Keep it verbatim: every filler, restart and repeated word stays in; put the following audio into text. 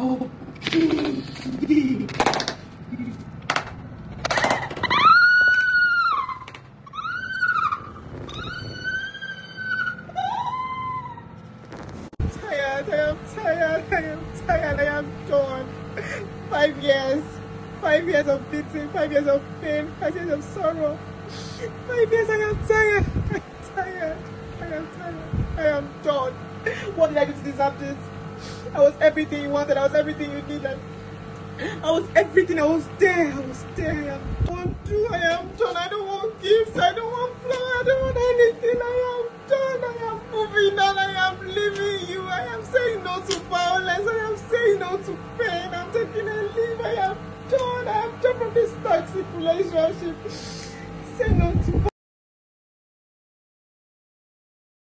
Oh. Tired, I am tired, I am tired, I am done. Five years, five years of beating, five years of pain, five years of sorrow. Five years, I am tired, I am tired, I am tired, I am done. What did I do to deserve this? I was everything you wanted, I was everything you needed. I was everything, I was there, I was there, I am done too, I am done. I don't want gifts, I don't want flowers, I don't want anything, I am done, I am moving on, I am leaving you, I am saying no to violence, I am saying no to pain, I'm taking a leave, I am done, I am done from this toxic relationship. Say no to